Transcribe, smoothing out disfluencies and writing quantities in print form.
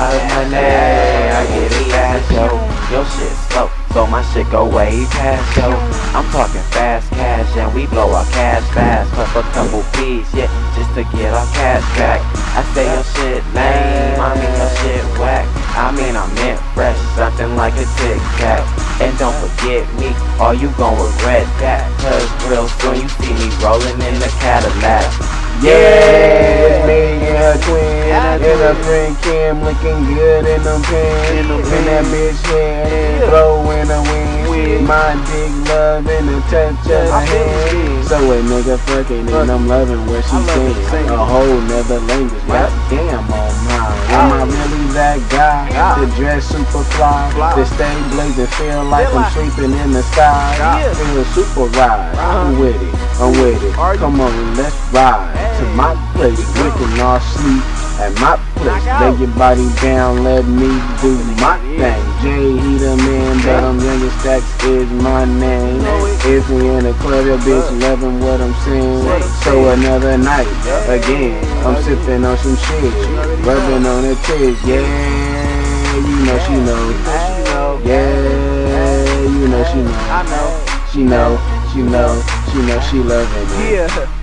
lot of money, I get it fast, yo. Your shit slow, so my shit go way past, yo. I'm talking fast cash, and we blow our cash fast. Plus a couple P's, yeah, just to get our cash back. I say your shit lame, I mean your shit whack. I mean I meant fresh, something like a Tic Tac. And don't forget me, or you gon' regret that. Cause real soon you see me rolling in the Cadillac. Yeah, it's me and her twin, and her friend Kim looking good in them pants. And that bitch head, blow in the wind. My dick love and the touch of her hand. So a nigga fucking and I'm loving what she saying. A whole nother language, god damn on mine. Am I really that guy? To dress super fly, to stay blazing, feel like I'm sleeping in the sky. Feel super ride, I'm with it, I'm with it. Come on, let's ride to my place. We can all sleep at my place. Lay your body down, let me do my thing. Jay, he the man, but I'm Youngest Stacks is my name. If we in the club, your bitch loving what I'm saying. So another night, again, I'm sipping on some shit, rubbing on her tits. Yeah, you know she knows. Yeah, you know she knows. She know, she loving it.